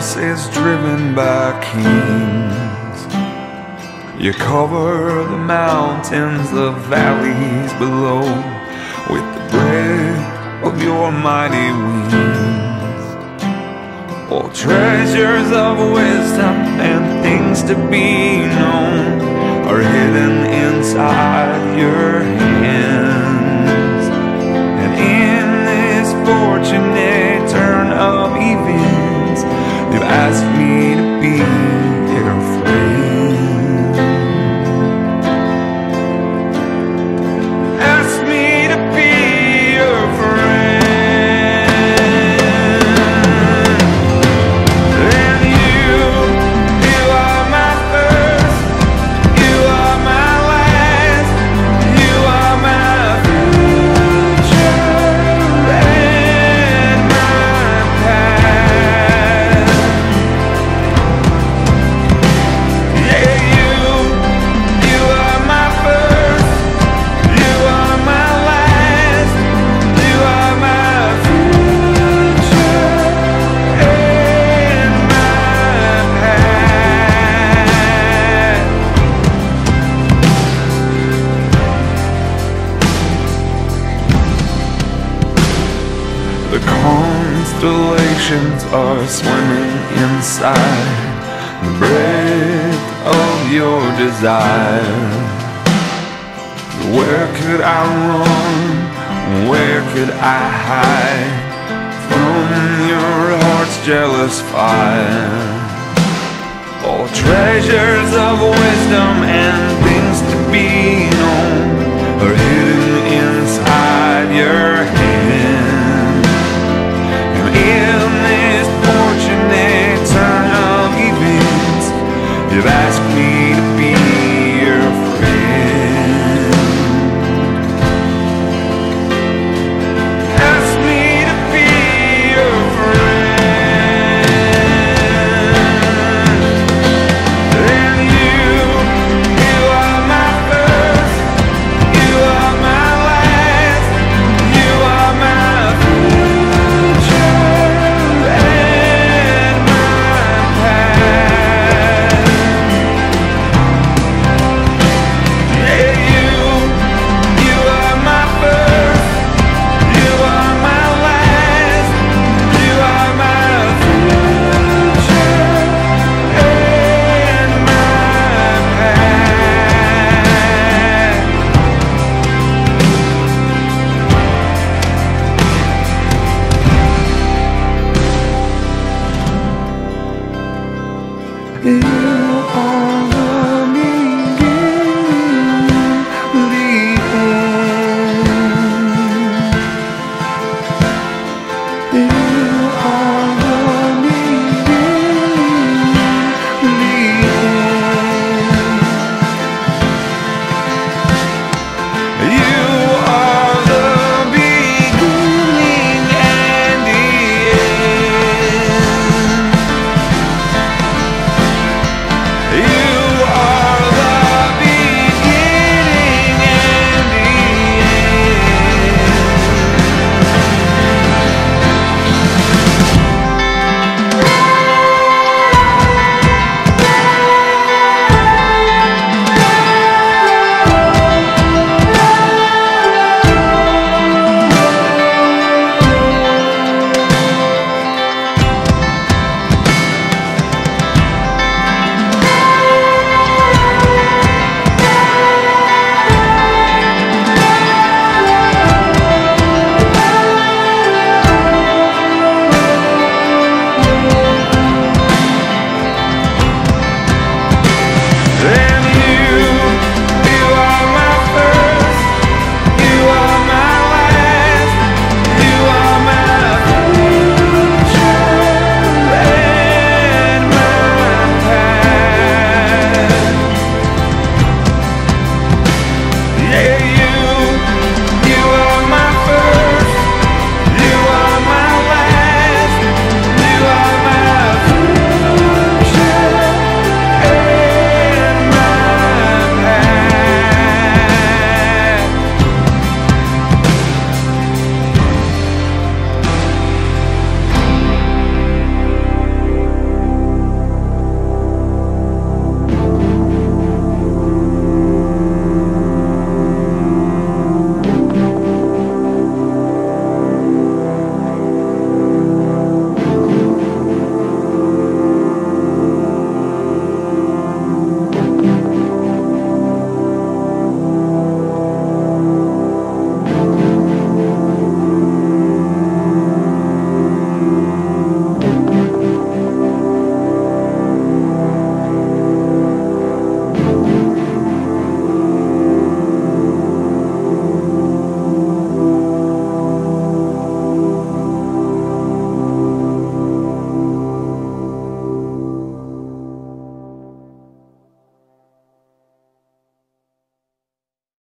horse is driven by kings. You cover the mountains, the valleys below, with the breath of your mighty wings. All treasures of wisdom and things to be known are hidden inside your hands. And in this fortunate turn of events, you've asked me to be your friend. Asked me to be your friend. Constellations are swimming inside the breath of your desire. Where could I run? Where could I hide from your heart's jealous fire? All treasures of wisdom and things